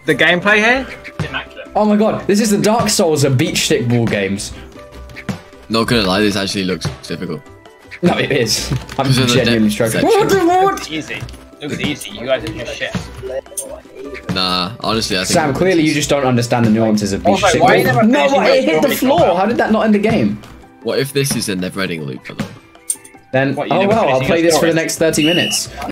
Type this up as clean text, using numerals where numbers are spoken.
the gameplay here. Immaculate. Oh my god, this is the Dark Souls of beach stick ball games. Not gonna lie, this actually looks difficult. No, it is. I'm Because of the genuinely depth struggling. section. Looks easy. Looks easy. You guys are just shit. Nah, honestly, I think. Sam, clearly you just don't understand the nuances of beach Also, stick why you ball. never No, finishing it hit the your floor. How did that not end the game? What if this is a never-ending loop for them? Then, What, you oh never well, I'll finishing play your this for the story? next 30 minutes.